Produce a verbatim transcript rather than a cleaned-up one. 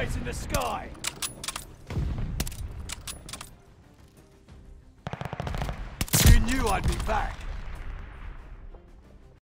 Eyes in the sky! You knew I'd be back!